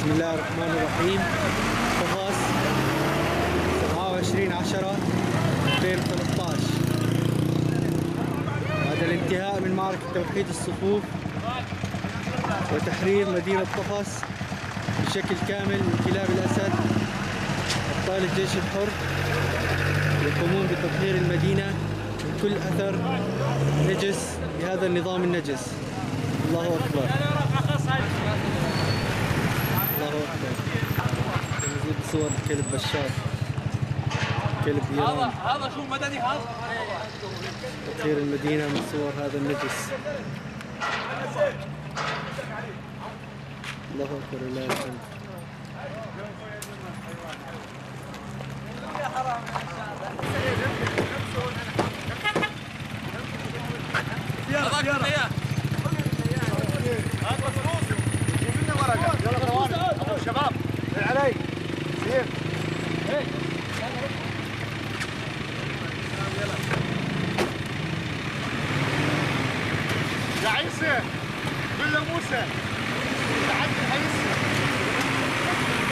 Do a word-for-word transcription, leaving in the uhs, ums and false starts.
بسم الله الرحمن الرحيم. طفاس سبعة وعشرين عشرة ألفين وثلاثة عشر. هذا الانتهاء من معركة توحيد الصفوف وتحرير مدينة طفس بشكل كامل من كلاب الأسد. أبطال الجيش الحر يقومون بتطهير المدينة من كل أثر نجس بهذا النظام النجس. الله أكبر، الله أكبر. نزيد صور كلب بشار، كلب إيران. هذا هذا شو مدني هذا؟ تطهير المدينة من صور هذا النجس. الله أكبر لله الحمد. هذاك الرياح. هات مصروف. جيب لنا ورقة. يلا روان. شباب. علي. سير. هي. يا عيسى. قل له موسى. تعال عيسى.